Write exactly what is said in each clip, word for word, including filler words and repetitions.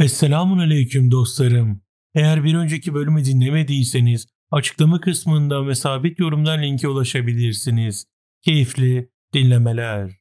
Esselamun aleyküm dostlarım. Eğer bir önceki bölümü dinlemediyseniz açıklama kısmından ve sabit yorumdan linke ulaşabilirsiniz. Keyifli dinlemeler.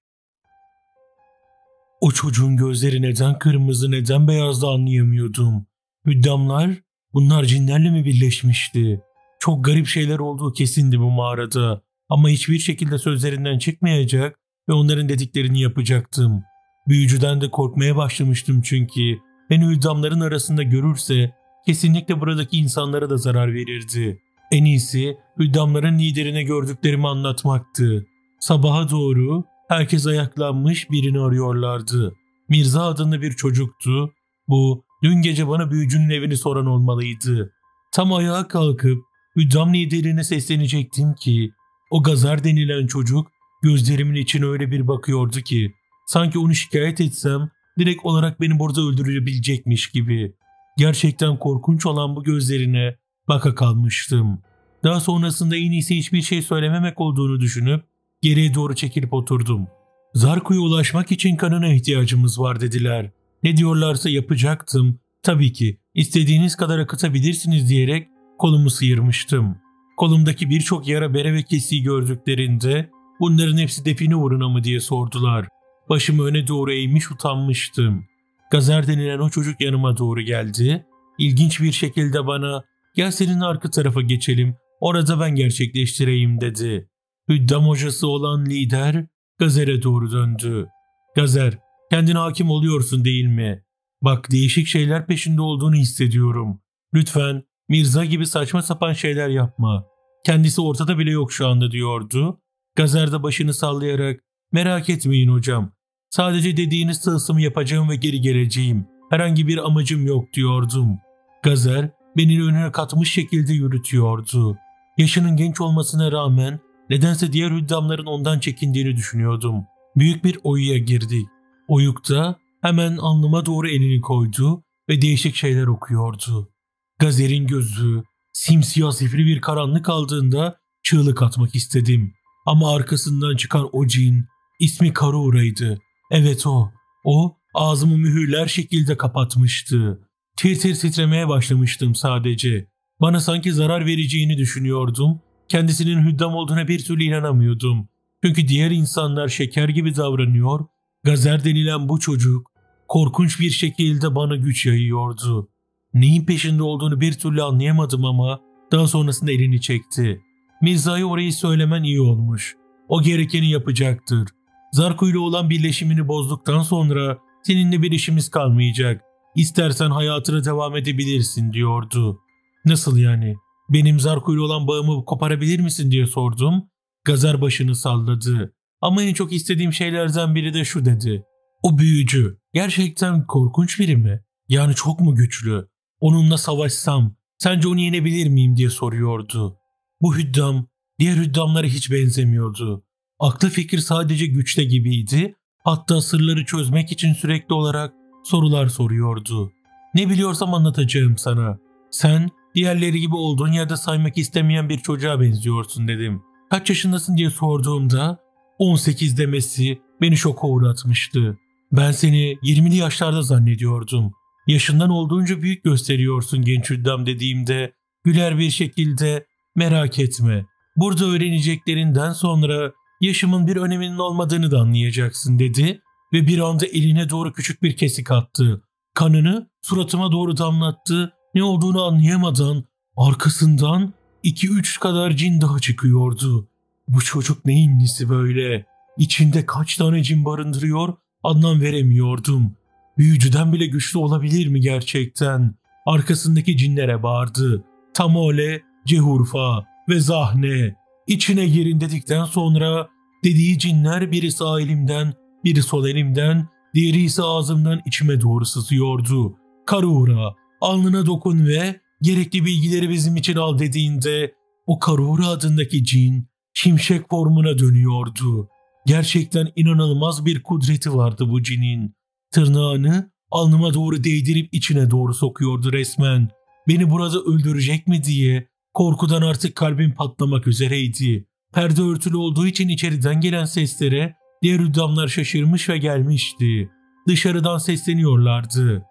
O çocuğun gözleri neden kırmızı neden beyazdı anlayamıyordum. Hüddamlar bunlar cinlerle mi birleşmişti? Çok garip şeyler olduğu kesindi bu mağarada ama hiçbir şekilde sözlerinden çıkmayacak ve onların dediklerini yapacaktım. Büyücüden de korkmaya başlamıştım çünkü beni hüddamların arasında görürse kesinlikle buradaki insanlara da zarar verirdi. En iyisi hüddamların liderine gördüklerimi anlatmaktı. Sabaha doğru herkes ayaklanmış birini arıyorlardı. Mirza adında bir çocuktu. Bu dün gece bana büyücünün evini soran olmalıydı. Tam ayağa kalkıp hüddam liderine seslenecektim ki o Gazar denilen çocuk gözlerimin içine öyle bir bakıyordu ki sanki onu şikayet etsem direkt olarak beni burada öldürebilecekmiş gibi. Gerçekten korkunç olan bu gözlerine baka kalmıştım. Daha sonrasında en iyisi hiçbir şey söylememek olduğunu düşünüp geriye doğru çekilip oturdum. Zarku'ya ulaşmak için kanına ihtiyacımız var dediler. Ne diyorlarsa yapacaktım. Tabii ki istediğiniz kadar akıtabilirsiniz diyerek kolumu sıyırmıştım. Kolumdaki birçok yara bere ve kesiği gördüklerinde bunların hepsi define uğruna mı diye sordular. Başımı öne doğru eğmiş utanmıştım. Gazar denilen o çocuk yanıma doğru geldi. İlginç bir şekilde bana gel senin arka tarafa geçelim orada ben gerçekleştireyim dedi. Hüddam hocası olan lider Gazer'e doğru döndü. Gazer, kendine hakim oluyorsun değil mi? Bak değişik şeyler peşinde olduğunu hissediyorum. Lütfen Mirza gibi saçma sapan şeyler yapma. Kendisi ortada bile yok şu anda diyordu. Gazer de başını sallayarak merak etmeyin hocam. Sadece dediğiniz tılsımı yapacağım ve geri geleceğim. Herhangi bir amacım yok diyordum. Gazer beni önüne katmış şekilde yürütüyordu. Yaşının genç olmasına rağmen nedense diğer hüddamların ondan çekindiğini düşünüyordum. Büyük bir oyuya girdik. Oyukta hemen alnıma doğru elini koydu ve değişik şeyler okuyordu. Gazer'in gözü simsiyah zifiri bir karanlık aldığında çığlık atmak istedim. Ama arkasından çıkan o cin ismi Karura'ydı. Evet o. O ağzımı mühürler şekilde kapatmıştı. Tir tir titremeye başlamıştım sadece. Bana sanki zarar vereceğini düşünüyordum. Kendisinin hüddam olduğuna bir türlü inanamıyordum. Çünkü diğer insanlar şeker gibi davranıyor. Gazer denilen bu çocuk korkunç bir şekilde bana güç yayıyordu. Neyin peşinde olduğunu bir türlü anlayamadım ama daha sonrasında elini çekti. Mirza'ya orayı söylemen iyi olmuş. O gerekeni yapacaktır. Zarku ile olan birleşimini bozduktan sonra seninle bir işimiz kalmayacak. İstersen hayatına devam edebilirsin diyordu. Nasıl yani? Benim Zarku ile olan bağımı koparabilir misin diye sordum. Gazar başını salladı. Ama en çok istediğim şeylerden biri de şu dedi. O büyücü gerçekten korkunç biri mi? Yani çok mu güçlü? Onunla savaşsam sence onu yenebilir miyim diye soruyordu. Bu hüddam diğer hüddamlara hiç benzemiyordu. Aklı fikir sadece güçte gibiydi. Hatta sırları çözmek için sürekli olarak sorular soruyordu. Ne biliyorsam anlatacağım sana. Sen diğerleri gibi olduğun yerde saymak istemeyen bir çocuğa benziyorsun dedim. Kaç yaşındasın diye sorduğumda on sekiz demesi beni şoka uğratmıştı. Ben seni yirmili yaşlarda zannediyordum. Yaşından olduğunca büyük gösteriyorsun genç hüddam dediğimde güler bir şekilde merak etme. Burada öğreneceklerinden sonra yaşımın bir öneminin olmadığını da anlayacaksın dedi ve bir anda eline doğru küçük bir kesik attı. Kanını suratıma doğru damlattı. Ne olduğunu anlayamadan arkasından iki üç kadar cin daha çıkıyordu. Bu çocuk neyin nesi böyle? İçinde kaç tane cin barındırıyor anlam veremiyordum. Büyücüden bile güçlü olabilir mi gerçekten? Arkasındaki cinlere bağırdı. Tamole, Cehurfa ve Zahne. İçine girin dedikten sonra dediği cinler biri sağ elimden, biri sol elimden, diğeri ise ağzımdan içime doğru sızıyordu. Karura, alnına dokun ve gerekli bilgileri bizim için al dediğinde o Karura adındaki cin şimşek formuna dönüyordu. Gerçekten inanılmaz bir kudreti vardı bu cinin. Tırnağını alnıma doğru değdirip içine doğru sokuyordu resmen. Beni burada öldürecek mi diye korkudan artık kalbim patlamak üzereydi. Perde örtülü olduğu için içeriden gelen seslere diğer hüddamlar şaşırmış ve gelmişti. Dışarıdan sesleniyorlardı.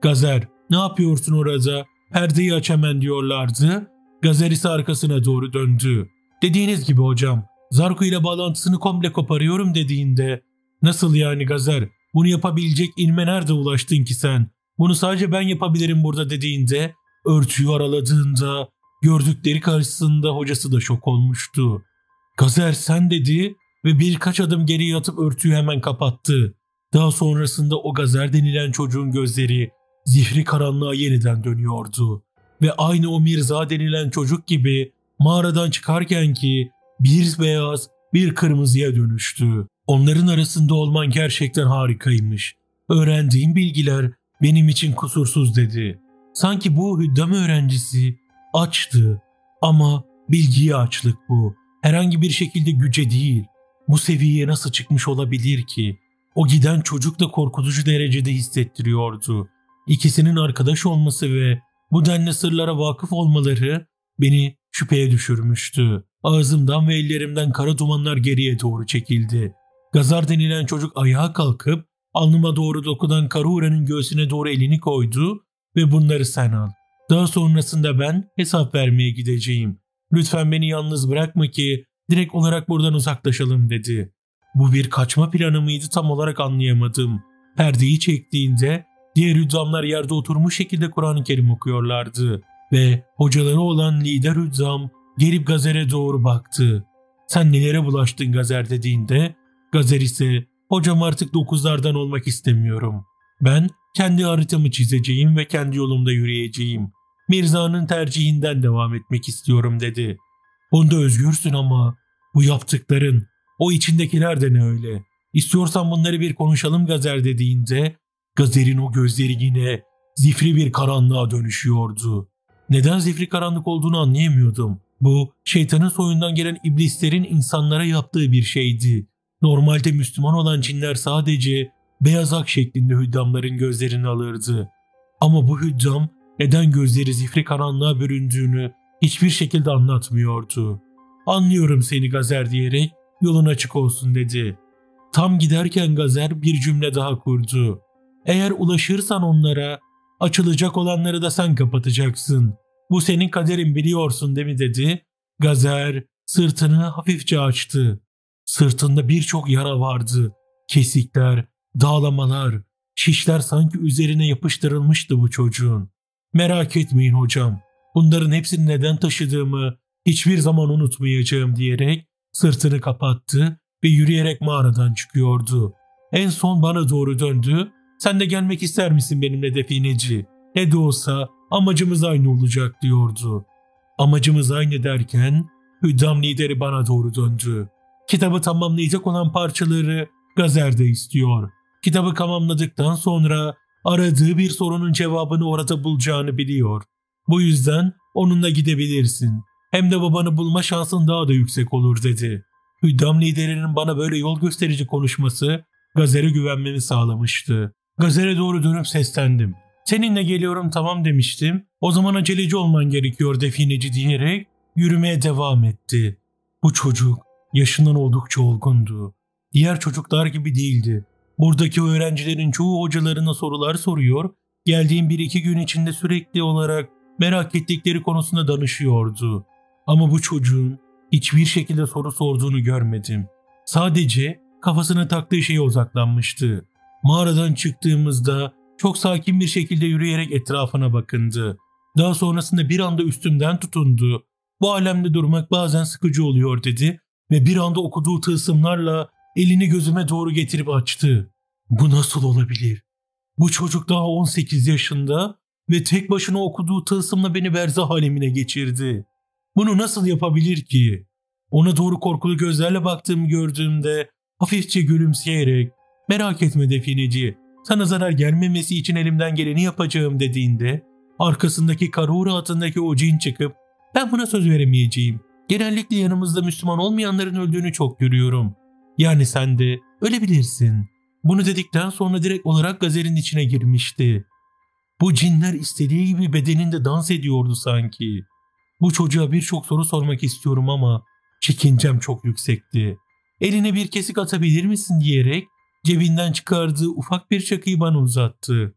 Gazer, ne yapıyorsun orada? Perdeyi aç hemen diyorlardı. Gazer ise arkasına doğru döndü. Dediğiniz gibi hocam, Zarko ile bağlantısını komple koparıyorum dediğinde, nasıl yani Gazer? Bunu yapabilecek ilme nerede ulaştın ki sen? Bunu sadece ben yapabilirim burada dediğinde, örtüyü araladığında gördükleri karşısında hocası da şok olmuştu. Gazer sen dedi ve birkaç adım geriye atıp örtüyü hemen kapattı. Daha sonrasında o Gazer denilen çocuğun gözleri zifri karanlığa yeniden dönüyordu. Ve aynı o Mirza denilen çocuk gibi mağaradan çıkarken ki bir beyaz bir kırmızıya dönüştü. Onların arasında olman gerçekten harikaymış. Öğrendiğim bilgiler benim için kusursuz dedi. Sanki bu Hüddam öğrencisi açtı ama bilgiye açlık bu. Herhangi bir şekilde güce değil. Bu seviyeye nasıl çıkmış olabilir ki? O giden çocuk da korkutucu derecede hissettiriyordu. İkisinin arkadaş olması ve bu denli sırlara vakıf olmaları beni şüpheye düşürmüştü. Ağzımdan ve ellerimden kara dumanlar geriye doğru çekildi. Gazar denilen çocuk ayağa kalkıp alnıma doğru dokunan Karura'nın göğsüne doğru elini koydu ve bunları sen al. Daha sonrasında ben hesap vermeye gideceğim. Lütfen beni yalnız bırakma ki direkt olarak buradan uzaklaşalım dedi. Bu bir kaçma planı mıydı tam olarak anlayamadım. Perdeyi çektiğinde diğer hüzzamlar yerde oturmuş şekilde Kur'an-ı Kerim okuyorlardı ve hocaları olan lider hüzzam gelip Gazer'e doğru baktı. Sen nelere bulaştın Gazer dediğinde Gazer ise hocam artık dokuzlardan olmak istemiyorum. Ben kendi haritamı çizeceğim ve kendi yolumda yürüyeceğim. Mirza'nın tercihinden devam etmek istiyorum dedi. Bunda özgürsün ama bu yaptıkların, o içindekiler de ne öyle? İstiyorsan bunları bir konuşalım Gazer dediğinde Gazer'in o gözleri yine zifri bir karanlığa dönüşüyordu. Neden zifri karanlık olduğunu anlayamıyordum. Bu şeytanın soyundan gelen iblislerin insanlara yaptığı bir şeydi. Normalde Müslüman olan cinler sadece beyaz ak şeklinde hüddamların gözlerini alırdı. Ama bu hüddam neden gözleri zifri karanlığa büründüğünü hiçbir şekilde anlatmıyordu. Anlıyorum seni Gazer diyerek yolun açık olsun dedi. Tam giderken Gazer bir cümle daha kurdu. Eğer ulaşırsan onlara açılacak olanları da sen kapatacaksın. Bu senin kaderin biliyorsun değil mi dedi. Gazer sırtını hafifçe açtı. Sırtında birçok yara vardı. Kesikler, dağlamalar, şişler sanki üzerine yapıştırılmıştı bu çocuğun. Merak etmeyin hocam. Bunların hepsini neden taşıdığımı hiçbir zaman unutmayacağım diyerek sırtını kapattı ve yürüyerek mağaradan çıkıyordu. En son bana doğru döndü. Sen de gelmek ister misin benimle defineci? Ne de olsa amacımız aynı olacak diyordu. Amacımız aynı derken hüddam lideri bana doğru döndü. Kitabı tamamlayacak olan parçaları Gazer de istiyor. Kitabı tamamladıktan sonra aradığı bir sorunun cevabını orada bulacağını biliyor. Bu yüzden onunla gidebilirsin. Hem de babanı bulma şansın daha da yüksek olur dedi. Hüddam liderinin bana böyle yol gösterici konuşması Gazer'e güvenmemi sağlamıştı. Gazer'e doğru dönüp seslendim. Seninle geliyorum tamam demiştim. O zaman aceleci olman gerekiyor defineci diyerek yürümeye devam etti. Bu çocuk yaşından oldukça olgundu. Diğer çocuklar gibi değildi. Buradaki öğrencilerin çoğu hocalarına sorular soruyor, geldiğim bir iki gün içinde sürekli olarak merak ettikleri konusunda danışıyordu. Ama bu çocuğun hiçbir şekilde soru sorduğunu görmedim. Sadece kafasına taktığı şeye odaklanmıştı. Mağaradan çıktığımızda çok sakin bir şekilde yürüyerek etrafına bakındı. Daha sonrasında bir anda üstümden tutundu. Bu alemde durmak bazen sıkıcı oluyor dedi ve bir anda okuduğu tılsımlarla elini gözüme doğru getirip açtı. Bu nasıl olabilir? Bu çocuk daha on sekiz yaşında ve tek başına okuduğu tılsımla beni berzah alemine geçirdi. Bunu nasıl yapabilir ki? Ona doğru korkulu gözlerle baktığımı gördüğümde hafifçe gülümseyerek merak etme defineci, sana zarar gelmemesi için elimden geleni yapacağım dediğinde arkasındaki Karura atındaki o cin çıkıp ben buna söz veremeyeceğim. Genellikle yanımızda Müslüman olmayanların öldüğünü çok görüyorum. Yani sen de ölebilirsin. Bunu dedikten sonra direkt olarak Gazer'in içine girmişti. Bu cinler istediği gibi bedeninde dans ediyordu sanki. Bu çocuğa birçok soru sormak istiyorum ama çekincem çok yüksekti. Eline bir kesik atabilir misin diyerek cebinden çıkardığı ufak bir çakıyı bana uzattı.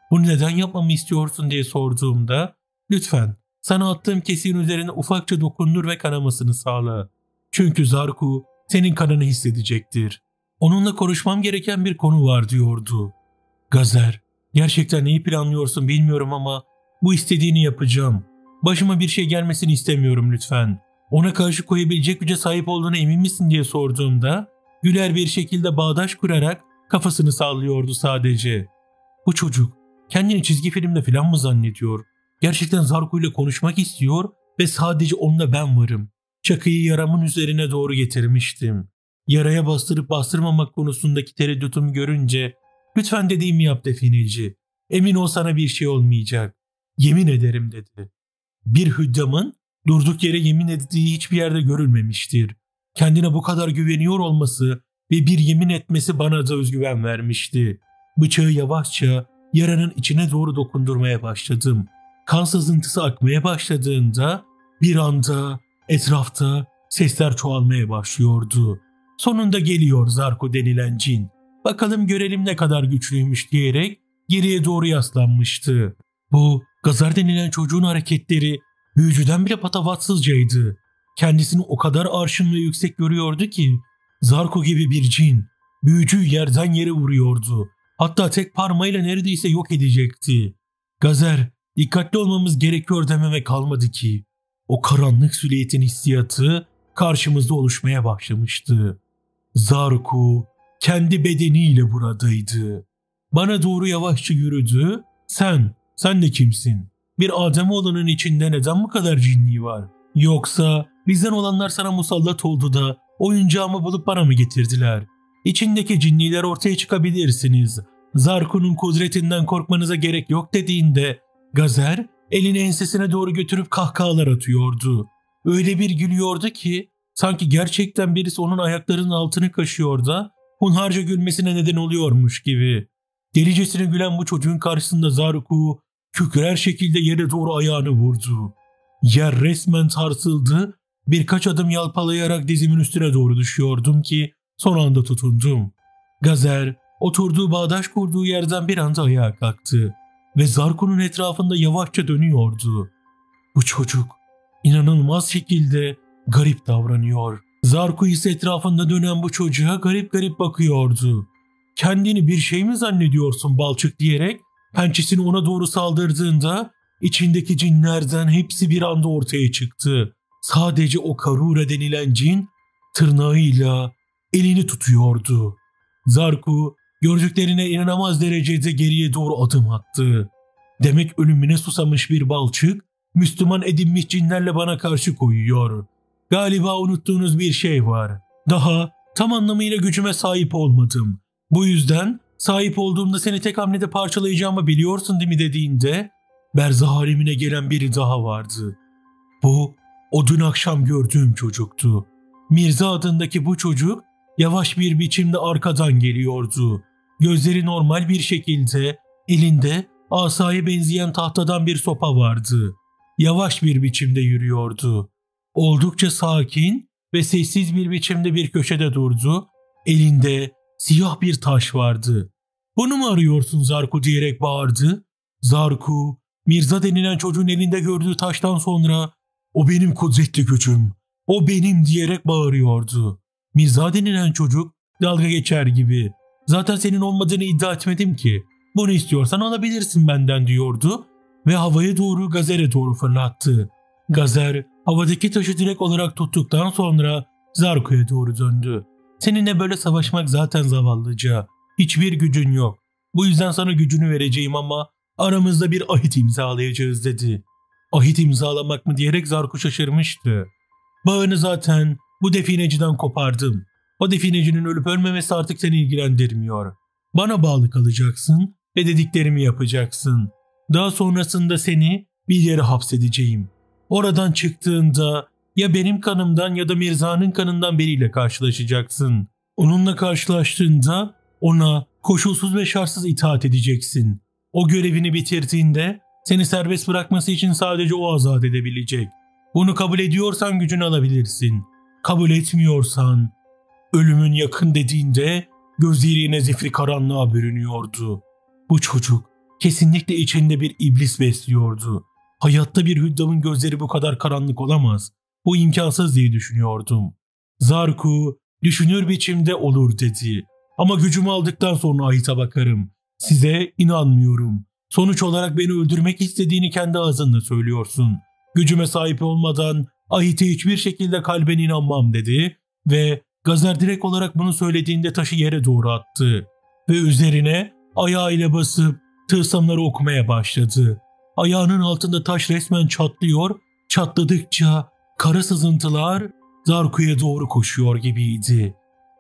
Bunu neden yapmamı istiyorsun diye sorduğumda lütfen sana attığım kesiğin üzerine ufakça dokundur ve kanamasını sağla. Çünkü Zarku senin kanını hissedecektir. Onunla konuşmam gereken bir konu var diyordu. Gazer, gerçekten neyi planlıyorsun bilmiyorum ama bu istediğini yapacağım. Başıma bir şey gelmesini istemiyorum lütfen. Ona karşı koyabilecek güce sahip olduğuna emin misin diye sorduğumda güler bir şekilde bağdaş kurarak kafasını sallıyordu sadece. Bu çocuk kendini çizgi filmde falan mı zannediyor? Gerçekten Zarku ile konuşmak istiyor ve sadece onunla ben varım. Çakıyı yaramın üzerine doğru getirmiştim. Yaraya bastırıp bastırmamak konusundaki tereddütümü görünce lütfen dediğimi yap defineci. Emin ol sana bir şey olmayacak. Yemin ederim dedi. Bir hüddamın durduk yere yemin ettiği hiçbir yerde görülmemiştir. Kendine bu kadar güveniyor olması ve bir yemin etmesi bana da özgüven vermişti. Bıçağı yavaşça yaranın içine doğru dokundurmaya başladım. Kan sızıntısı akmaya başladığında bir anda etrafta sesler çoğalmaya başlıyordu. Sonunda geliyor Zarku denilen cin. Bakalım görelim ne kadar güçlüymüş diyerek geriye doğru yaslanmıştı. Bu Gazer denilen çocuğun hareketleri büyücüden bile patavatsızcaydı. Kendisini o kadar arşın ve yüksek görüyordu ki Zarku gibi bir cin büyücüyü yerden yere vuruyordu. Hatta tek parmağıyla neredeyse yok edecekti. Gazer, dikkatli olmamız gerekiyor dememe kalmadı ki. O karanlık sülyetin hissiyatı karşımızda oluşmaya başlamıştı. Zarku kendi bedeniyle buradaydı. Bana doğru yavaşça yürüdü. Sen, sen de kimsin? Bir Ademoğlunun içinde neden bu kadar cinliği var? Yoksa bizden olanlar sana musallat oldu da oyuncağımı bulup bana mı getirdiler? İçindeki cinliler ortaya çıkabilirsiniz. Zarku'nun kudretinden korkmanıza gerek yok dediğinde Gazer elini ensesine doğru götürüp kahkahalar atıyordu. Öyle bir gülüyordu ki sanki gerçekten birisi onun ayaklarının altını kaşıyor da hunharca gülmesine neden oluyormuş gibi. Delicesine gülen bu çocuğun karşısında Zarku kükrer şekilde yere doğru ayağını vurdu. Yer resmen sarsıldı. Birkaç adım yalpalayarak dizimin üstüne doğru düşüyordum ki son anda tutundum. Gazer oturduğu bağdaş kurduğu yerden bir anda ayağa kalktı ve Zarku'nun etrafında yavaşça dönüyordu. Bu çocuk inanılmaz şekilde garip davranıyor. Zarku ise etrafında dönen bu çocuğa garip garip bakıyordu. Kendini bir şey mi zannediyorsun balçık diyerek pençesini ona doğru saldırdığında içindeki cinlerden hepsi bir anda ortaya çıktı. Sadece o Karura denilen cin tırnağıyla elini tutuyordu. Zarku gördüklerine inanamaz derecede geriye doğru adım attı. Demek ölümüne susamış bir balçık Müslüman edinmiş cinlerle bana karşı koyuyor. Galiba unuttuğunuz bir şey var. Daha tam anlamıyla gücüme sahip olmadım. Bu yüzden sahip olduğumda seni tek hamlede parçalayacağımı biliyorsun değil mi dediğinde berzah alemine gelen biri daha vardı. Bu o dün akşam gördüğüm çocuktu. Mirza adındaki bu çocuk yavaş bir biçimde arkadan geliyordu. Gözleri normal bir şekilde, elinde asaya benzeyen tahtadan bir sopa vardı. Yavaş bir biçimde yürüyordu. Oldukça sakin ve sessiz bir biçimde bir köşede durdu. Elinde siyah bir taş vardı. "Bunu mu arıyorsun Zarku?" diyerek bağırdı. Zarku, Mirza denilen çocuğun elinde gördüğü taştan sonra "O benim kudretli gücüm, o benim" diyerek bağırıyordu. Mirza denilen çocuk dalga geçer gibi "Zaten senin olmadığını iddia etmedim ki. Bunu istiyorsan alabilirsin benden" diyordu ve havaya doğru Gazer'e doğru fırlattı. Gazer havadaki taşı direkt olarak tuttuktan sonra Zarku'ya doğru döndü. "Seninle böyle savaşmak zaten zavallıca. Hiçbir gücün yok. Bu yüzden sana gücünü vereceğim ama aramızda bir ahit imzalayacağız" dedi. "Ahit imzalamak mı?" diyerek Zarku şaşırmıştı. "Bağını zaten bu defineciden kopardım. O definecinin ölüp ölmemesi artık seni ilgilendirmiyor. Bana bağlı kalacaksın ve dediklerimi yapacaksın. Daha sonrasında seni bir yere hapsedeceğim. Oradan çıktığında ya benim kanımdan ya da Mirza'nın kanından biriyle karşılaşacaksın. Onunla karşılaştığında ona koşulsuz ve şartsız itaat edeceksin. O görevini bitirdiğinde seni serbest bırakması için sadece o azat edebilecek. Bunu kabul ediyorsan gücünü alabilirsin. Kabul etmiyorsan..." Ölümün yakın dediğinde gözleri yine zifri karanlığa bürünüyordu. Bu çocuk kesinlikle içinde bir iblis besliyordu. Hayatta bir hüddamın gözleri bu kadar karanlık olamaz. Bu imkansız diye düşünüyordum. Zarku düşünür biçimde olur dedi. Ama gücümü aldıktan sonra Ahit'e bakarım. Size inanmıyorum. Sonuç olarak beni öldürmek istediğini kendi ağzınla söylüyorsun. Gücüme sahip olmadan Ahit'e hiçbir şekilde kalben inanmam dedi ve Gazer direkt olarak bunu söylediğinde taşı yere doğru attı ve üzerine ayağıyla basıp tılsımları okumaya başladı. Ayağının altında taş resmen çatlıyor, çatladıkça kara sızıntılar Zarku'ya doğru koşuyor gibiydi.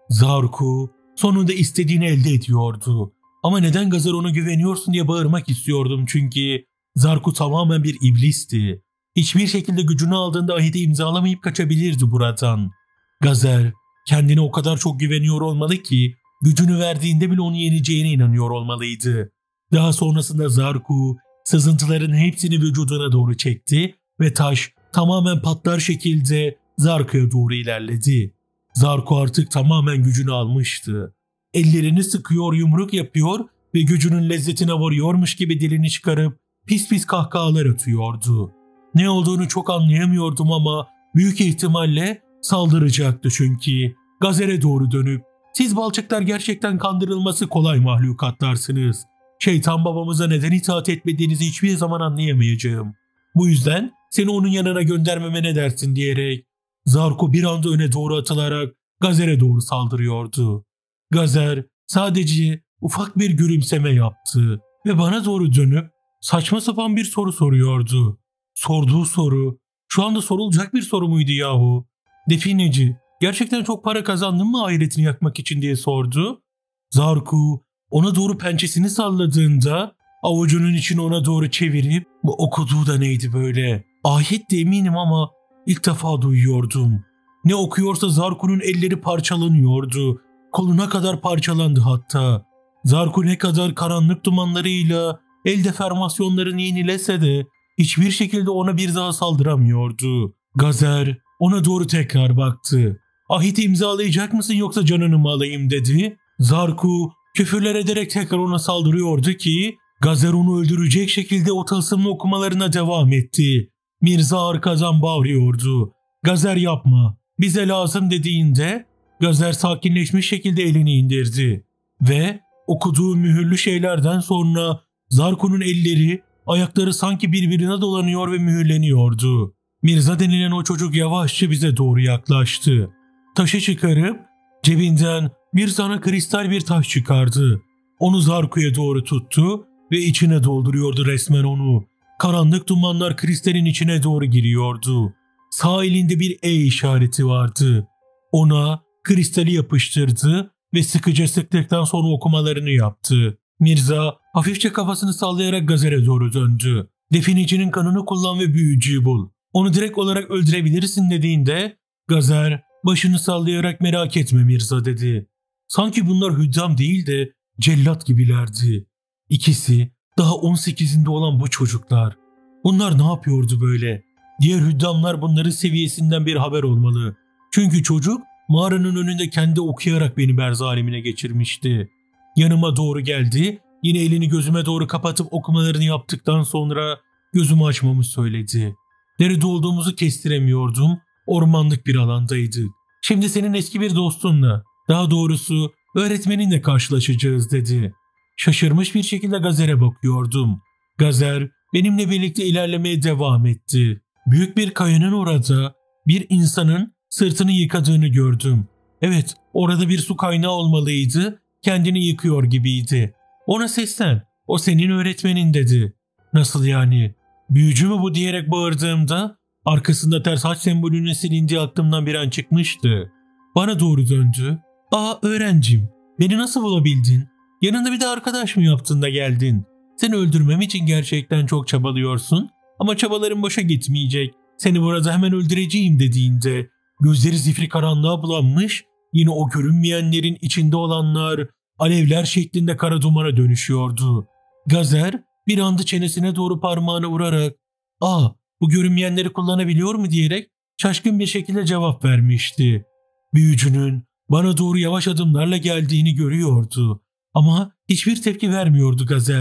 Zarku sonunda istediğini elde ediyordu. Ama neden Gazer ona güveniyorsun diye bağırmak istiyordum çünkü Zarku tamamen bir iblisti. Hiçbir şekilde gücünü aldığında Ahit'i imzalamayıp kaçabilirdi buradan. Gazer kendine o kadar çok güveniyor olmalı ki gücünü verdiğinde bile onu yeneceğine inanıyor olmalıydı. Daha sonrasında Zarku sızıntıların hepsini vücuduna doğru çekti ve taş tamamen patlar şekilde Zarku'ya doğru ilerledi. Zarku artık tamamen gücünü almıştı. Ellerini sıkıyor, yumruk yapıyor ve gücünün lezzetine varıyormuş gibi dilini çıkarıp pis pis kahkahalar atıyordu. Ne olduğunu çok anlayamıyordum ama büyük ihtimalle saldıracaktı çünkü Gazer'e doğru dönüp "Siz balçıklar gerçekten kandırılması kolay mahlukatlarsınız. Şeytan babamıza neden itaat etmediğinizi hiçbir zaman anlayamayacağım. Bu yüzden seni onun yanına göndermeme ne dersin?" diyerek Zarku bir anda öne doğru atılarak Gazer'e doğru saldırıyordu. Gazer sadece ufak bir gülümseme yaptı ve bana doğru dönüp saçma sapan bir soru soruyordu. Sorduğu soru şu anda sorulacak bir soru muydu yahu? "Defineci, gerçekten çok para kazandın mı ahiretini yakmak için?" diye sordu. Zarku ona doğru pençesini salladığında avucunun içini ona doğru çevirip bu okuduğu da neydi böyle? Ayet de eminim ama ilk defa duyuyordum. Ne okuyorsa Zarku'nun elleri parçalanıyordu. Koluna kadar parçalandı hatta. Zarku ne kadar karanlık dumanlarıyla el deformasyonlarını yenilese de hiçbir şekilde ona bir daha saldıramıyordu. Gazer ona doğru tekrar baktı. "Ahit'i imzalayacak mısın yoksa canını mı alayım?" dedi. Zarku küfürler ederek tekrar ona saldırıyordu ki Gazer onu öldürecek şekilde o tılsımlı okumalarına devam etti. Mirza arkadan bağırıyordu. "Gazer yapma, bize lazım" dediğinde Gazer sakinleşmiş şekilde elini indirdi ve okuduğu mühürlü şeylerden sonra Zarku'nun elleri, ayakları sanki birbirine dolanıyor ve mühürleniyordu. Mirza denilen o çocuk yavaşça bize doğru yaklaştı. Taşı çıkarıp cebinden bir sana kristal bir taş çıkardı. Onu Zarku'ya doğru tuttu ve içine dolduruyordu resmen onu. Karanlık dumanlar kristalin içine doğru giriyordu. Sağ elinde bir E işareti vardı. Ona kristali yapıştırdı ve sıkıca sıktıktan sonra okumalarını yaptı. Mirza hafifçe kafasını sallayarak Gazer'e doğru döndü. "Definecinin kanını kullan ve büyücüyü bul. Onu direkt olarak öldürebilirsin" dediğinde Gazer başını sallayarak "Merak etme Mirza" dedi. Sanki bunlar hüddam değil de cellat gibilerdi. İkisi daha on sekizinde olan bu çocuklar. Bunlar ne yapıyordu böyle? Diğer hüddamlar bunların seviyesinden bir haber olmalı. Çünkü çocuk mağaranın önünde kendi okuyarak beni berz alemine geçirmişti. Yanıma doğru geldi, yine elini gözüme doğru kapatıp okumalarını yaptıktan sonra gözümü açmamı söyledi. Nerede olduğumuzu kestiremiyordum, ormanlık bir alandaydık. "Şimdi senin eski bir dostunla, daha doğrusu öğretmeninle karşılaşacağız" dedi. Şaşırmış bir şekilde Gazer'e bakıyordum. Gazer benimle birlikte ilerlemeye devam etti. Büyük bir kayanın orada bir insanın sırtını yıkadığını gördüm. Evet, orada bir su kaynağı olmalıydı, kendini yıkıyor gibiydi. Ona seslen, "O senin öğretmenin" dedi. "Nasıl yani? Büyücü mü bu?" diyerek bağırdığımda arkasında ters haç sembolünün silindiği aklımdan bir an çıkmıştı. Bana doğru döndü. "Aa öğrencim, beni nasıl bulabildin? Yanında bir de arkadaş mı yaptın da geldin? Seni öldürmem için gerçekten çok çabalıyorsun ama çabaların boşa gitmeyecek. Seni burada hemen öldüreceğim" dediğinde gözleri zifiri karanlığa bulanmış, yine o görünmeyenlerin içinde olanlar alevler şeklinde kara dumana dönüşüyordu. Gazer bir anda çenesine doğru parmağını vurarak "Aa, bu görünmeyenleri kullanabiliyor mu?" diyerek şaşkın bir şekilde cevap vermişti. Büyücünün bana doğru yavaş adımlarla geldiğini görüyordu ama hiçbir tepki vermiyordu Gazer.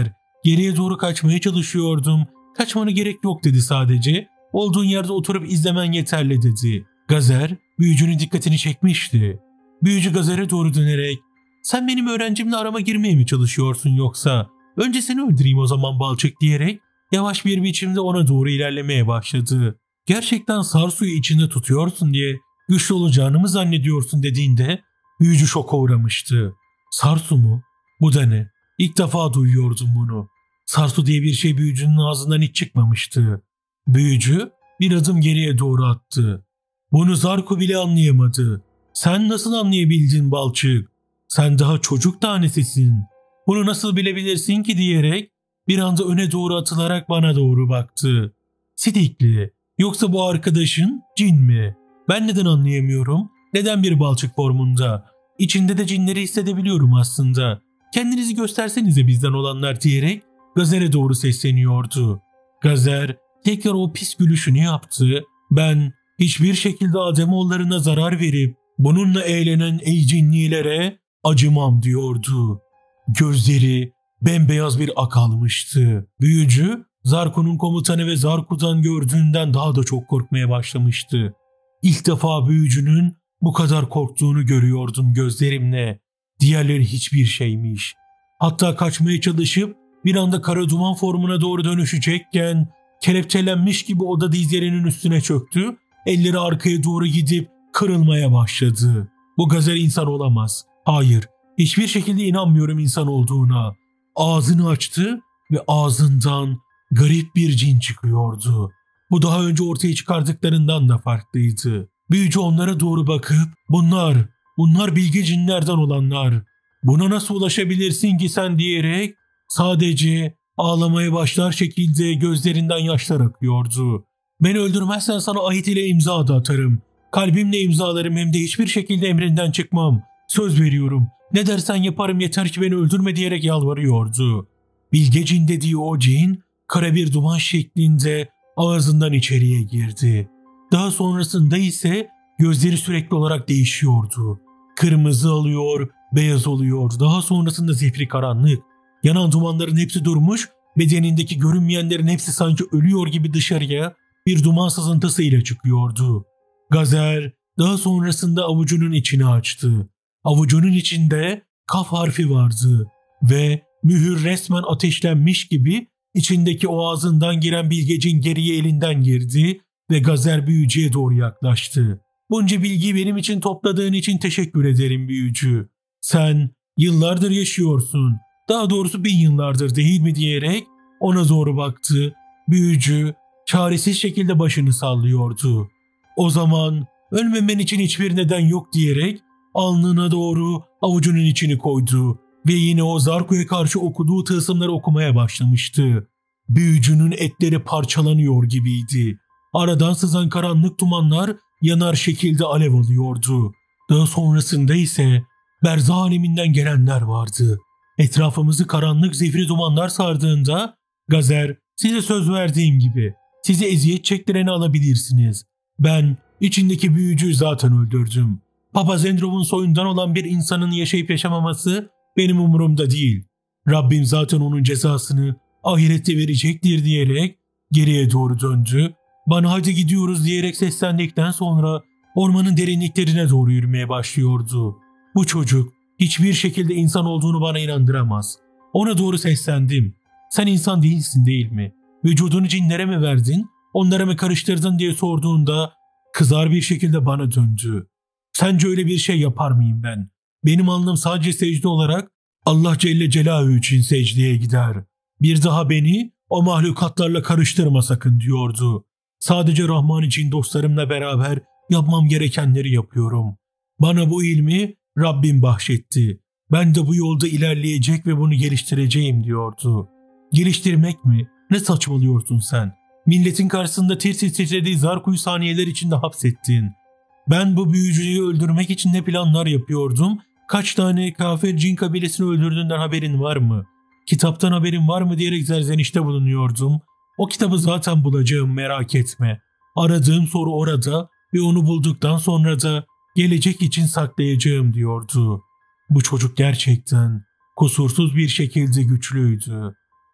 Geriye doğru kaçmaya çalışıyordum. Kaçmana gerek yok dedi sadece. Olduğun yerde oturup izlemen yeterli dedi. Gazer büyücünün dikkatini çekmişti. Büyücü Gazer'e doğru dönerek sen benim öğrencimle arama girmeye mi çalışıyorsun yoksa? Önce seni öldüreyim o zaman balçık diyerek yavaş bir biçimde ona doğru ilerlemeye başladı. Gerçekten Sarsu'yu içinde tutuyorsun diye güçlü olacağını mı zannediyorsun dediğinde büyücü şoka uğramıştı. Sarsu mu? Bu da ne? İlk defa duyuyordum bunu. Sarsu diye bir şey büyücünün ağzından hiç çıkmamıştı. Büyücü bir adım geriye doğru attı. Bunu Zarko bile anlayamadı. Sen nasıl anlayabildin balçık? Sen daha çocuk tanesisin. Bunu nasıl bilebilirsin ki diyerek bir anda öne doğru atılarak bana doğru baktı. Sidikli, yoksa bu arkadaşın cin mi? Ben neden anlayamıyorum? Neden bir balçık formunda? İçinde de cinleri hissedebiliyorum aslında. Kendinizi göstersenize bizden olanlar diyerek Gazer'e doğru sesleniyordu. Gazer tekrar o pis gülüşünü yaptı. Ben hiçbir şekilde Ademoğullarına zarar verip bununla eğlenen ey cinnilere acımam diyordu. Gözleri bembeyaz bir ak almıştı. Büyücü Zarko'nun komutanı ve Zarko'dan gördüğünden daha da çok korkmaya başlamıştı. İlk defa büyücünün bu kadar korktuğunu görüyordum gözlerimle. Diğerleri hiçbir şeymiş. Hatta kaçmaya çalışıp bir anda kara duman formuna doğru dönüşecekken kelepçelenmiş gibi o da dizlerinin üstüne çöktü. Elleri arkaya doğru gidip kırılmaya başladı. Bu Gazer insan olamaz. Hayır, hiçbir şekilde inanmıyorum insan olduğuna. Ağzını açtı ve ağzından garip bir cin çıkıyordu. Bu daha önce ortaya çıkardıklarından da farklıydı. Büyücü onlara doğru bakıp bunlar, bunlar bilge cinlerden olanlar. Buna nasıl ulaşabilirsin ki sen diyerek sadece ağlamaya başlar şekilde gözlerinden yaşlar akıyordu. Beni öldürmezsen sana ahit ile imza da atarım. Kalbimle imzalarım hem de hiçbir şekilde emrinden çıkmam. Söz veriyorum. Ne dersen yaparım yeter ki beni öldürme diyerek yalvarıyordu. Bilge cin dediği o cin kara bir duman şeklinde ağzından içeriye girdi. Daha sonrasında ise gözleri sürekli olarak değişiyordu. Kırmızı alıyor, beyaz oluyor. Daha sonrasında zifiri karanlık. Yanan dumanların hepsi durmuş, bedenindeki görünmeyenlerin hepsi sanki ölüyor gibi dışarıya bir duman sızıntısıyla çıkıyordu. Gazer daha sonrasında avucunun içini açtı. Avucunun içinde kaf harfi vardı ve mühür resmen ateşlenmiş gibi içindeki o ağzından giren bilgecin geriye elinden girdi ve Gazer büyücüye doğru yaklaştı. Bunca bilgiyi benim için topladığın için teşekkür ederim büyücü. Sen yıllardır yaşıyorsun. Daha doğrusu bin yıllardır değil mi diyerek ona doğru baktı. Büyücü çaresiz şekilde başını sallıyordu. O zaman ölmemen için hiçbir neden yok diyerek alnına doğru avucunun içini koydu ve yine o Zarko'ya karşı okuduğu tılsımları okumaya başlamıştı. Büyücünün etleri parçalanıyor gibiydi. Aradan sızan karanlık dumanlar yanar şekilde alev alıyordu. Daha sonrasında ise berzah aleminden gelenler vardı. Etrafımızı karanlık zifiri dumanlar sardığında Gazer size söz verdiğim gibi size eziyet çektireni alabilirsiniz. Ben içindeki büyücüyü zaten öldürdüm. Papa Zendrov'un soyundan olan bir insanın yaşayıp yaşamaması benim umurumda değil. Rabbim zaten onun cezasını ahirette verecektir diyerek geriye doğru döndü. Bana hadi gidiyoruz diyerek seslendikten sonra ormanın derinliklerine doğru yürümeye başlıyordu. Bu çocuk hiçbir şekilde insan olduğunu bana inandıramaz. Ona doğru seslendim. Sen insan değilsin değil mi? Vücudunu cinlere mi verdin? Onlara mı karıştırdın diye sorduğunda kızar bir şekilde bana döndü. Sence öyle bir şey yapar mıyım ben? Benim alnım sadece secde olarak Allah Celle Celaluhu için secdeye gider. Bir daha beni o mahlukatlarla karıştırma sakın diyordu. Sadece Rahman için dostlarımla beraber yapmam gerekenleri yapıyorum. Bana bu ilmi Rabbim bahşetti. Ben de bu yolda ilerleyecek ve bunu geliştireceğim diyordu. Geliştirmek mi? Ne saçmalıyorsun sen? Milletin karşısında tir tir titrediği Zarko'yu saniyeler içinde hapsettin. Ben bu büyücüyü öldürmek için ne planlar yapıyordum? Kaç tane kafir cin kabilesini öldürdüğünden haberin var mı? Kitaptan haberin var mı diyerek serzenişte bulunuyordum. O kitabı zaten bulacağım, merak etme. Aradığım soru orada ve onu bulduktan sonra da gelecek için saklayacağım diyordu. Bu çocuk gerçekten kusursuz bir şekilde güçlüydü.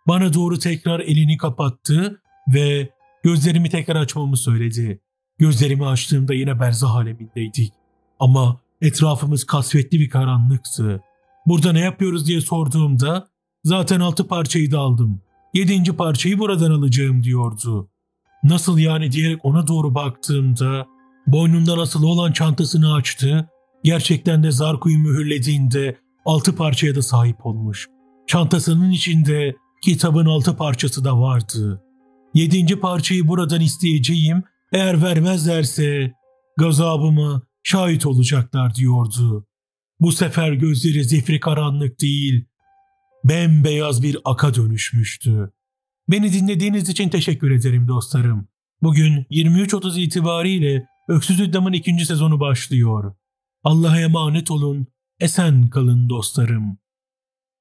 Bana doğru tekrar elini kapattı ve gözlerimi tekrar açmamı söyledi. Gözlerimi açtığımda yine berzah alemindeydik. Ama etrafımız kasvetli bir karanlıktı. Burada ne yapıyoruz diye sorduğumda zaten altı parçayı da aldım. Yedinci parçayı buradan alacağım diyordu. Nasıl yani diyerek ona doğru baktığımda boynundan asılı olan çantasını açtı. Gerçekten de Zarku'yu mühürlediğinde altı parçaya da sahip olmuş. Çantasının içinde kitabın altı parçası da vardı. Yedinci parçayı buradan isteyeceğim. Eğer vermezlerse gazabıma şahit olacaklar diyordu. Bu sefer gözleri zifri karanlık değil, bembeyaz bir aka dönüşmüştü. Beni dinlediğiniz için teşekkür ederim dostlarım. Bugün yirmi üç otuz itibariyle Öksüz İddam'ın ikinci sezonu başlıyor. Allah'a emanet olun, esen kalın dostlarım.